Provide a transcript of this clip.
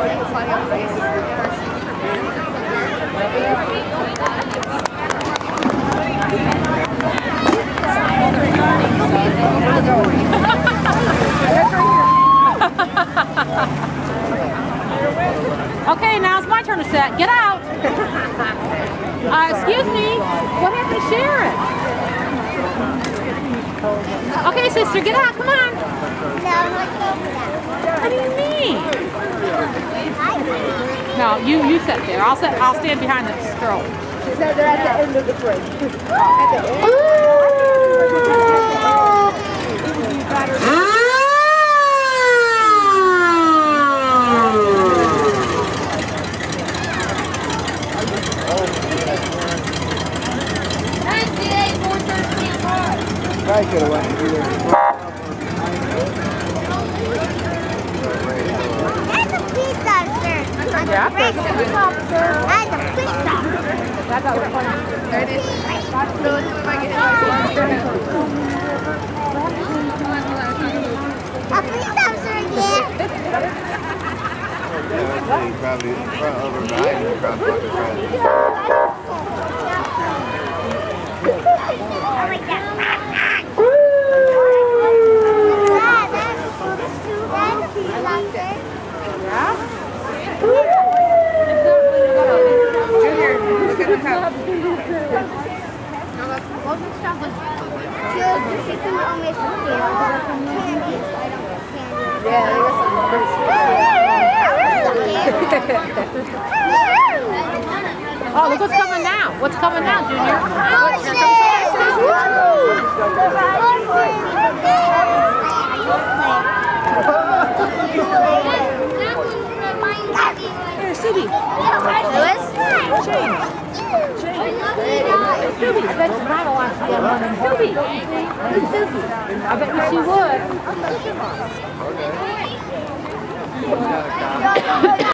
Okay, now it's my turn to set. Get out. Excuse me. What happened to Sharon? Okay, sister, get out. Come on. What do you mean? No, you sit there. I'll stand behind the stroke. She said they're at the end of the break. At the end. I could have went through there. That's a police officer. Yeah, that's a police officer. That's a police officer. That's what we're playing. There it is. So let's see if I get it. A police officer again. Probably in front of her behind her, probably fucking friends. I like that. Junior, look at the cup. Yeah, there was some pretty Oh, look what's coming now. What's coming now, Junior? Here, Subi. Lewis? Change. Subi. I bet your mama wants to get one in Subi. I bet you she would.